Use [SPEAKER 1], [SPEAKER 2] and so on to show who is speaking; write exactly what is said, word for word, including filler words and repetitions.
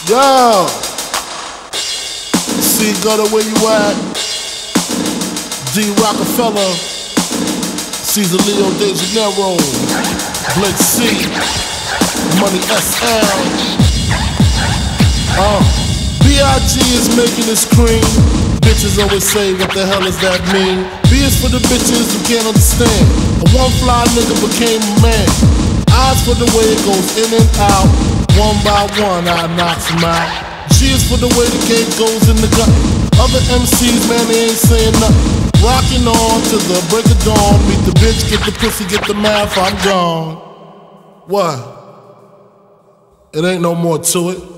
[SPEAKER 1] Yo, C Gutter, where you at? D Rockefeller, Caesar Leo De Janeiro, Blake C, Money S L. Uh, B I G is making this cream. Bitches always say, what the hell does that mean? B is for the bitches who can't understand. A one fly nigga became a man. Eyes for the way it goes in and out. One by one, I knocks him out. G is for the way the game goes in the gut. Other M Cs, man, they ain't saying nothing. Rocking on to the break of dawn. Meet the bitch, get the pussy, get the math, I'm gone. What? It ain't no more to it.